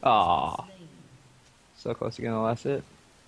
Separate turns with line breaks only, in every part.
Ah, so close to getting the last hit.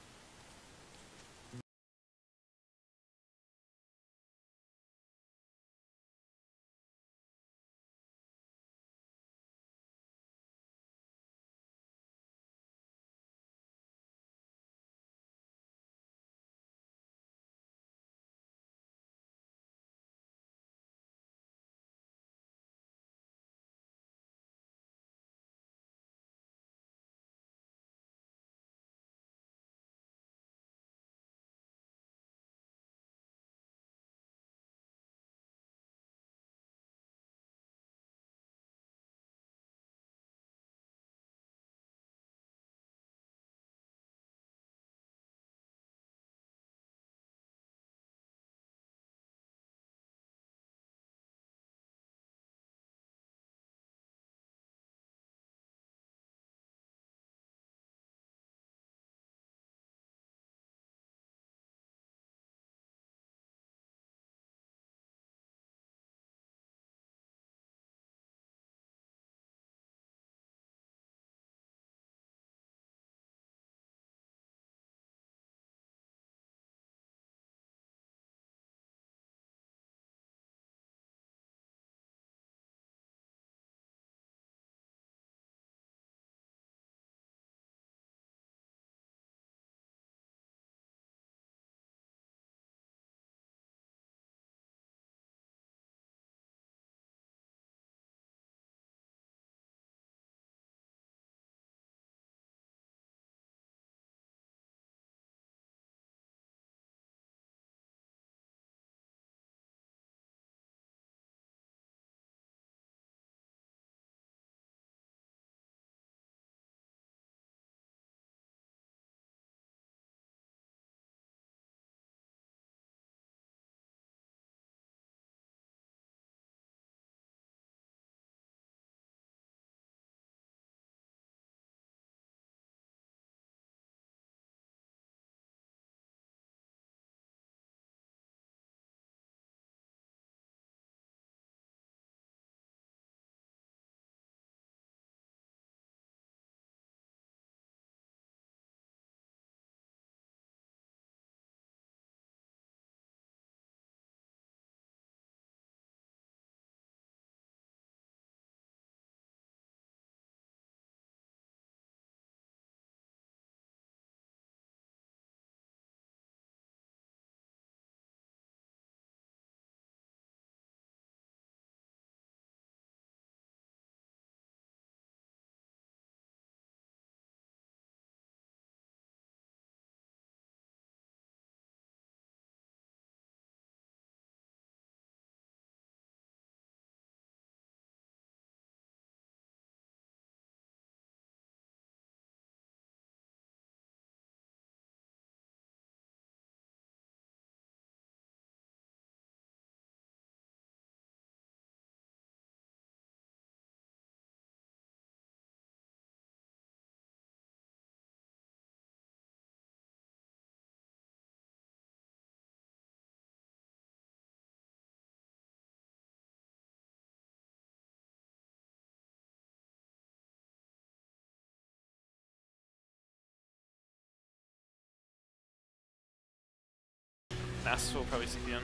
Nasus will probably CPN.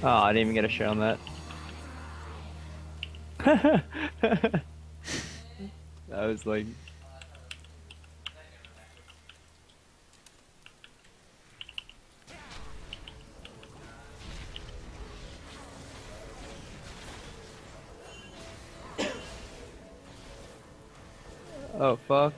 Oh, I didn't even get a shot on that. That was like... Oh, fuck.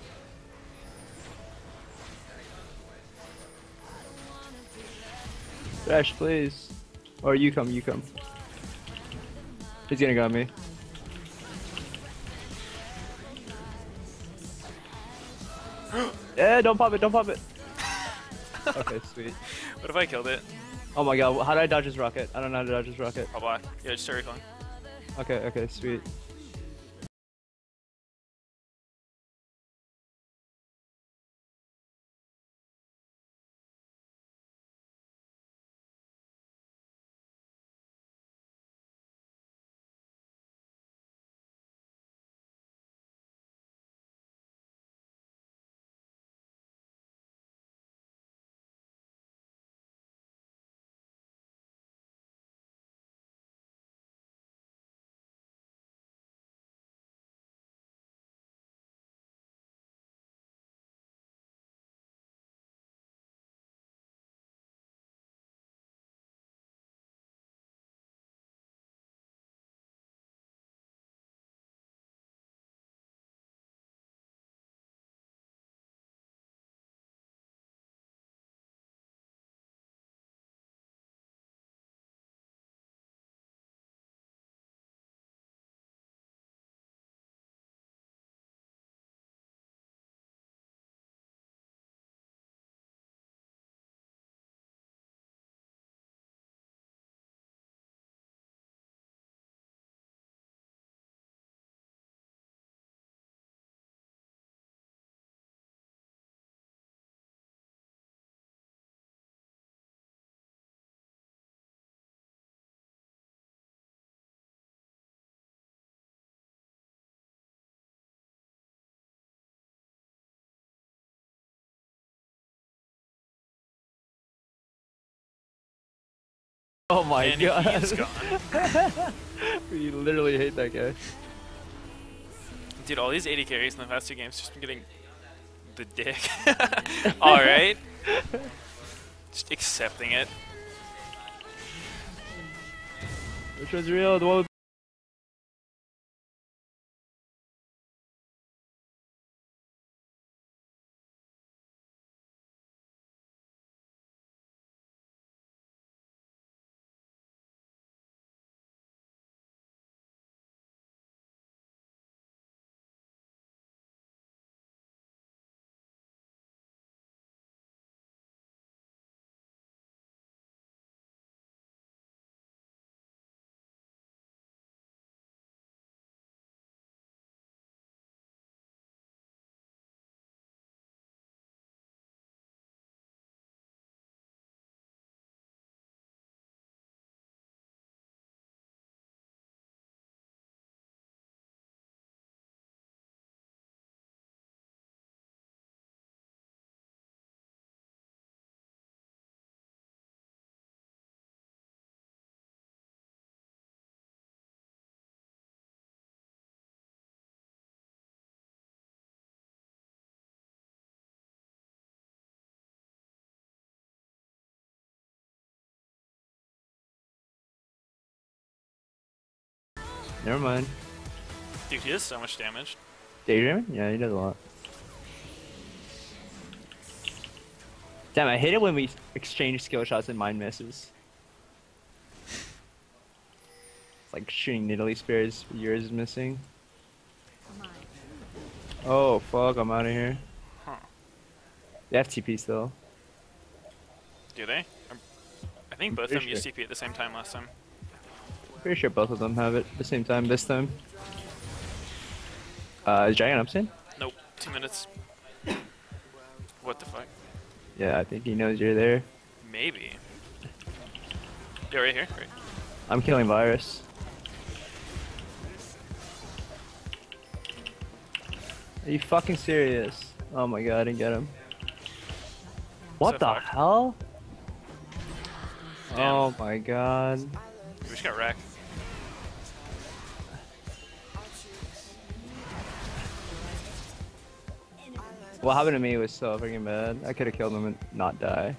Thresh, please. Or you come, you come. He's gonna go on me. Yeah, don't pop it, don't pop it. Okay, sweet.
What if I killed it?
Oh my god, how did I dodge his rocket? I don't know how to dodge his rocket.
Oh, black. Yeah, just start recalling.
Okay, okay, sweet. Oh my
And
god.
he's gone.
We literally hate that guy.
Dude, all these 80 carries in the past 2 games just been getting the dick. Alright. Just accepting it.
Which was real? The one with never mind.
Dude, he does so much damage.
Daydreaming? Yeah, he does a lot. Damn, I hate it when we exchange skill shots and mine misses. It's like shooting Nidalee spears, but yours is missing. Oh fuck, I'm out of here.
Huh.
They have TP still.
Do they? I think both of them used TP at the same time last time.
Pretty sure both of them have it at the same time this time. Is Dragon up soon?
Nope. 2 minutes. What the fuck?
Yeah, I think he knows you're there.
Maybe. Yeah, right here. Right.
I'm killing Virus. Are you fucking serious? Oh my god, I didn't get him. What
So
the
fucked.
hell? Oh my god.
We just got wrecked.
What happened to me was so freaking bad. I could have killed him and not die.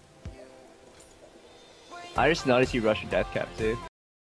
I just noticed you rushed a death cap too.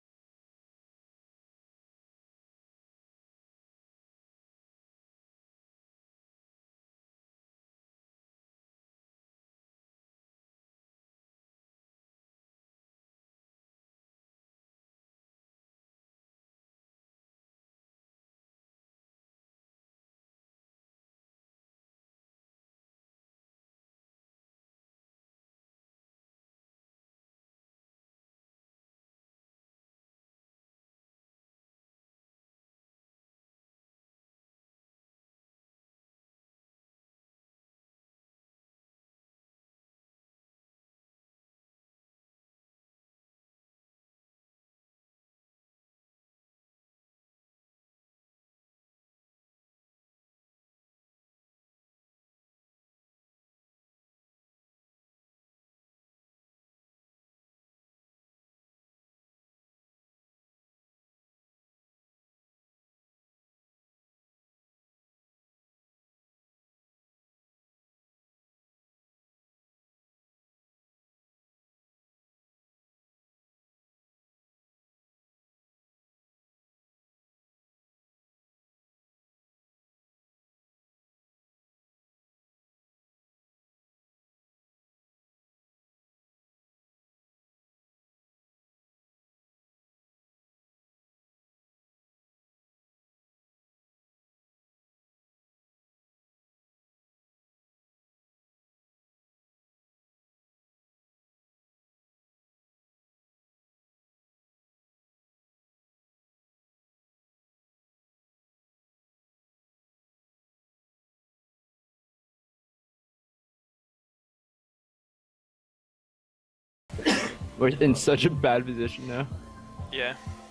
We're in such a bad position now.
Yeah.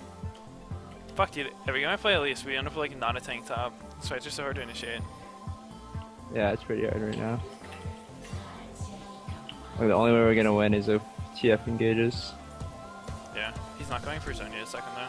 Fuck, dude. Every game I play, at least we end up like not a tank top. So it's just so hard to initiate.
Yeah, it's pretty hard right now. Like, the only way we're gonna win is if TF engages.
Yeah. He's not going for his own yet a second though.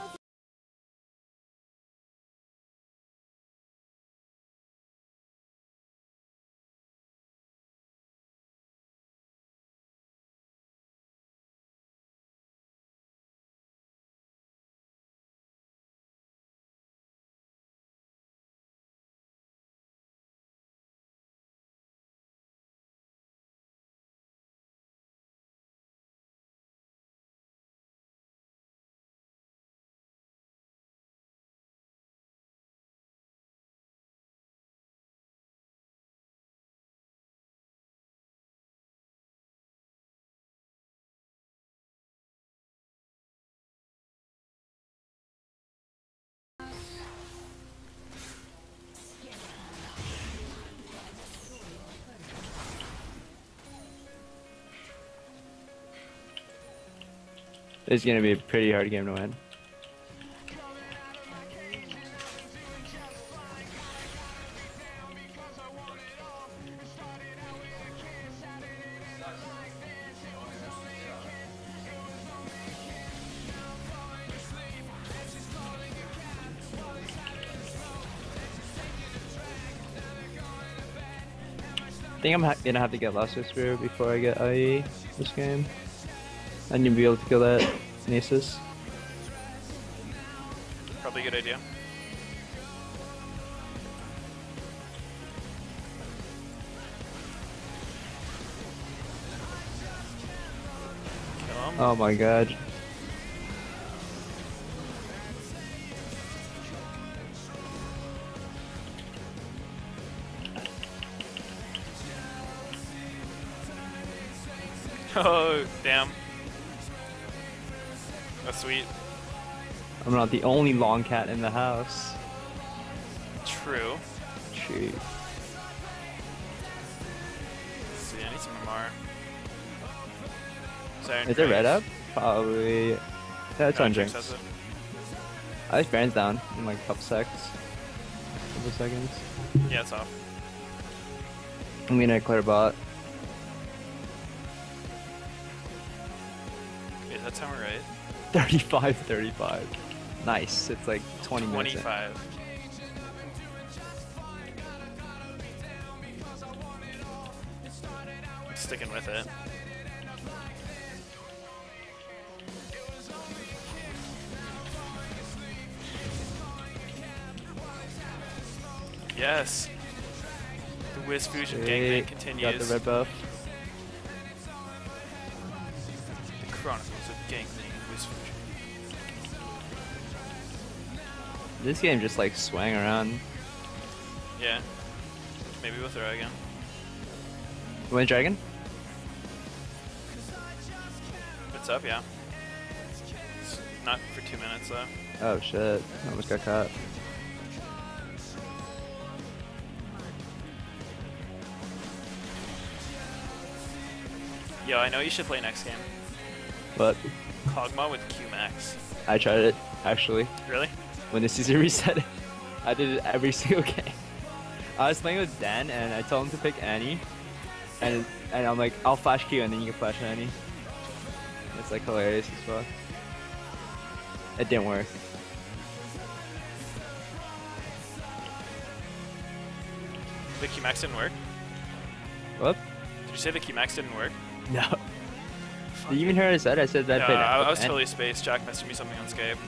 It's gonna be a pretty hard game to win. I think I'm gonna have to get Last Whisper before I get IE this game. And you'll be able to kill that Nasus.
Probably a good idea. Kill him.
Oh my god.
Oh, damn. That's sweet.
I'm not the only long cat in the house.
True.
Shoot.
Let's see, I need some MR. Siren
Is it red
Grace.
up? Probably. Yeah, it's
No,
on
Jinx
Jinx.
has it.
I think Baron's down in like a couple seconds. Couple seconds.
Yeah, it's off.
I'm gonna clear bot.
that timer right?
35-35. Nice. It's like 20 minutes.
25. Sticking with it. Yes. The Wiz Fusion gangbang continues.
Got the red buff.
The Chronicles of Gangbang and Wiz Fusion.
This game just like swang around.
Yeah. Maybe we'll throw again.
You win dragon?
It's up, yeah. It's not for 2 minutes though.
Oh shit. I almost got caught.
Yo, I know you should play next game.
But
Kog'Maw with Q-Max.
I tried it, actually.
Really?
When the season reset, I did it every single game. I was playing with Dan, and I told him to pick Annie. And I'm like, I'll flash Q, and then you can flash Annie. It's like hilarious as fuck. It didn't work.
The Q-Max didn't work?
What?
Did you say the Q-Max didn't work?
No. Did you even hear what I said? I said that.
No, I was totally spaced. Jack messaged me something on Skype.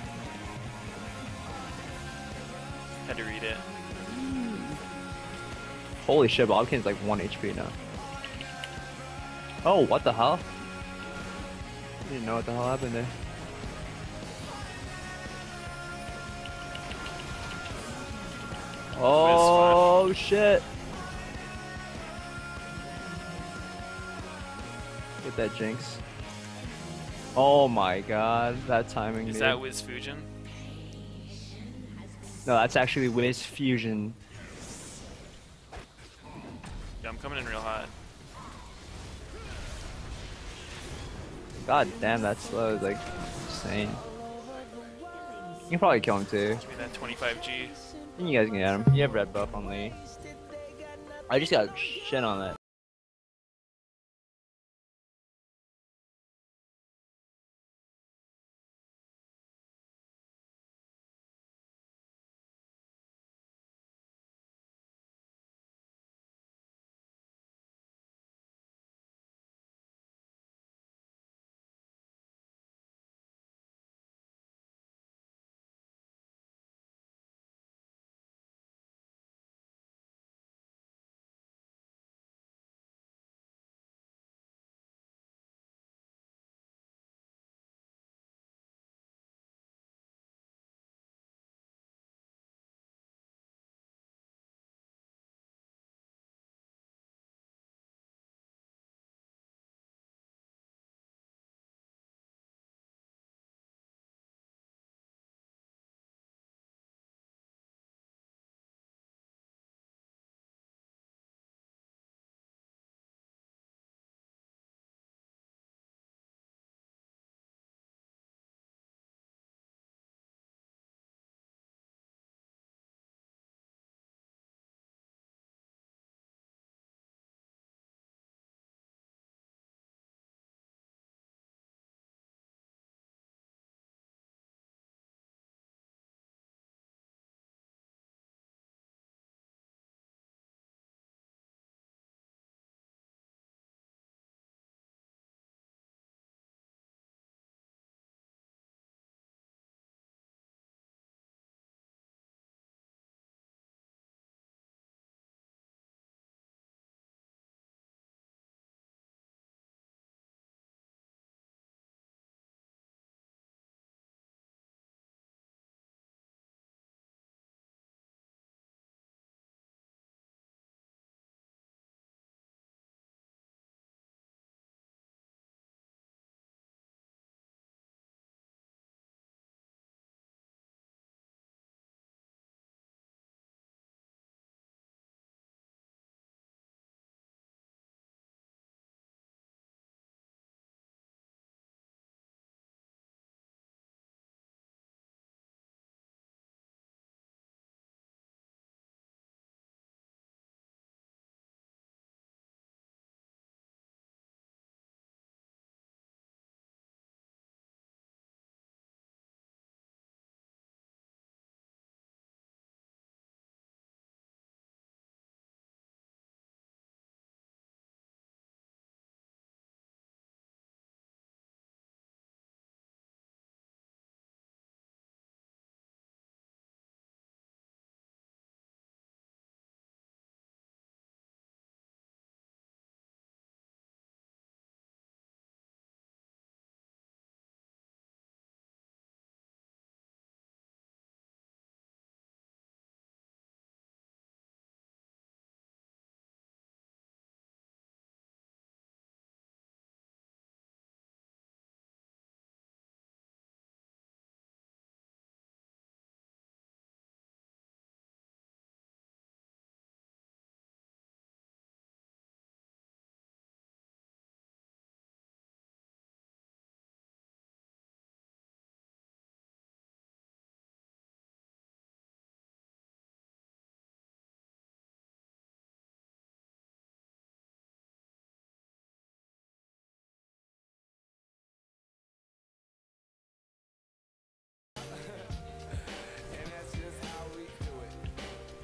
Had to read it.
Holy shit, Bobkin's like 1 HP now. Oh, what the hell? I didn't know what the hell happened there. Oh shit! Get that Jinx. Oh my god, that timing.
Is
dude.
that Wiz Fusion?
No, that's actually Wiz Fusion.
Yeah, I'm coming in real hot.
God damn, that slow is like insane. You can probably kill him too.
Give me that 25G.
You guys can get him. You have red buff on Lee. I just got shit on that.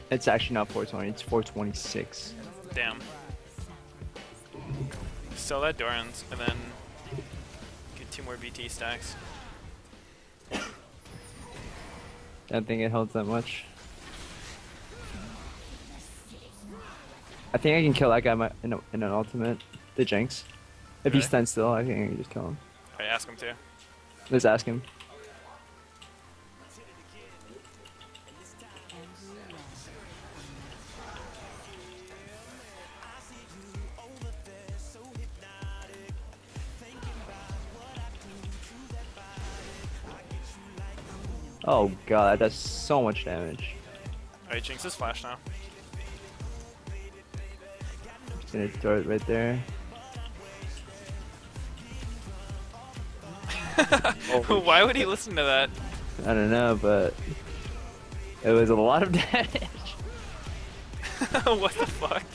It's actually not 420. It's 426.
Damn. Sell that Doran's and then get 2 more BT stacks.
I don't think it helps that much. I think I can kill that guy in an ultimate. The Jinx. If he
Really?
stands still, I think I can just kill him.
Alright, ask him to.
Let's ask him. Oh god, that does so much damage.
Alright, Jinx is flash now.
Just gonna throw it right there.
Why would he listen to that?
I don't know, but it was a lot of damage.
What the fuck?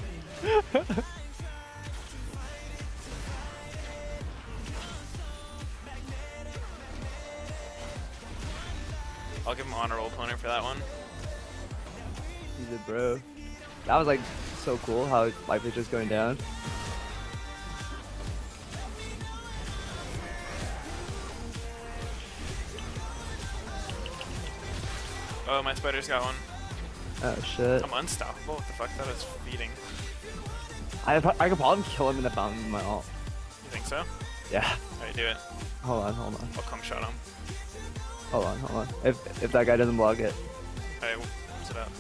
I'll give him honorable opponent for that one.
He's a bro. That was like so cool how life is just going down.
Oh, my spider's got one.
Oh shit.
I'm unstoppable. What the fuck? That was feeding.
I could probably kill him in the fountain with my ult.
You think so?
Yeah.
Alright, do it.
Hold on, hold on.
I'll come shot him.
Hold on, hold on. If that guy doesn't block it.
Alright, what's it up?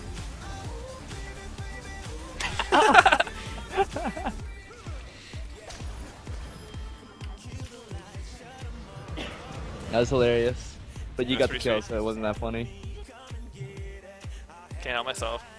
That was hilarious. But you
That's
got the
pretty
kill,
sweet.
so it wasn't that funny.
Can't help myself.